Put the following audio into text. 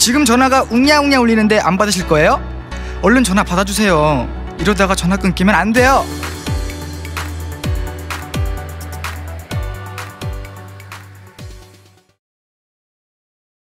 지금 전화가 웅냐웅냐 울리는데 안 받으실 거예요? 얼른 전화 받아주세요. 이러다가 전화 끊기면 안 돼요.